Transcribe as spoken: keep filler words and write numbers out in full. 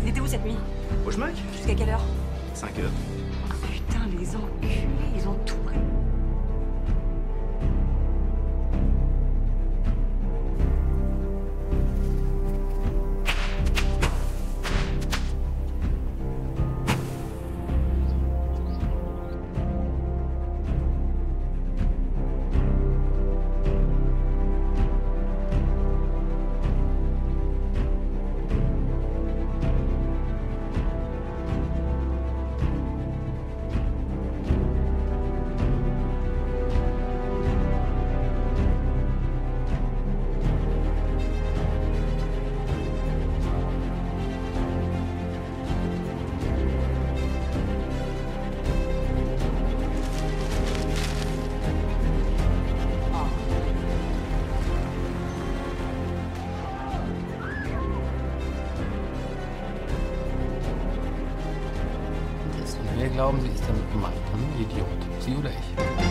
était où cette nuit? Au schmuck? Jusqu'à quelle heure? cinq heures. Ah, putain, les enculés, ils ont tout pris. Wer glauben Sie ist der Mann? Idiot. Sie oder ich?